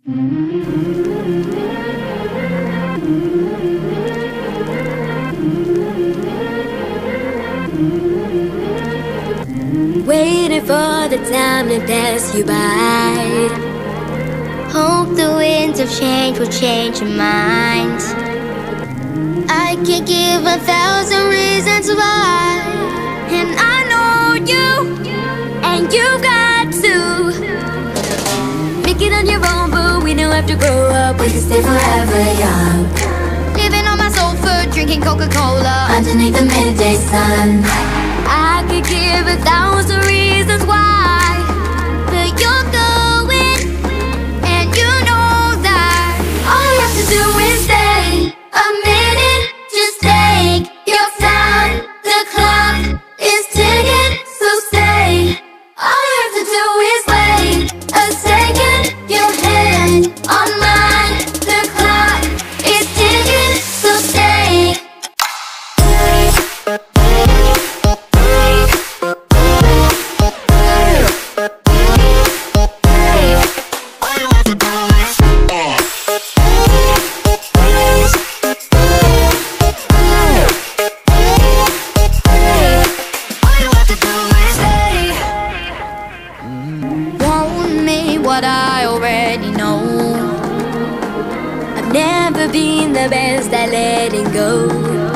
Waiting for the time to pass you by. Hope the winds of change will change your mind. I can give 1,000 reasons why, and I know you, and you've got to make it on your own, but we don't have to grow up. We can stay forever young, living on my sofa, drinking Coca-Cola underneath the midday sun. I could give 1,000 reasons why, but you're going, and you know that all you have to do is stay a minute. Just take your time. The clock is ticking, so stay. All you have to do is wait a second. Your hand on mine. The clock is ticking, so stay. What I already know. I've never been the best at letting go.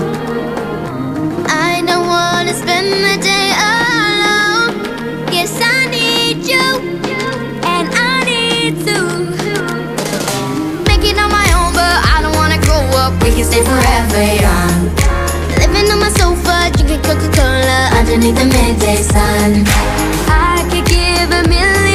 I don't wanna spend the day alone. Yes, I need you, and I need to make it on my own, but I don't wanna grow up. We can stay forever young, living on my sofa, drinking Coca-Cola underneath the midday sun. I could give 1,000,000